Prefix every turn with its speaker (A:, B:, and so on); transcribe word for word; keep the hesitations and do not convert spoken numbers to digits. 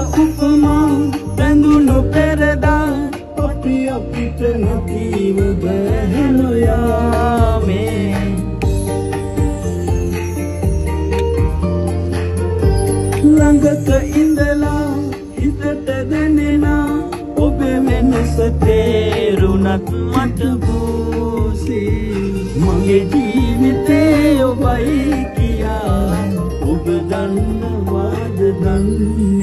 A: උපමා බැඳුණු පෙරදා අපි අපිට නැතිව බෑ නොයාමේ ළඟක ඉඳලා හිතට දැනෙනා ඔබේ වෙනස තේරුණත් මට බෝසි මගේ ජීවිතේ ඔබයි කියා ඔබ දන්නවාද දන්නේ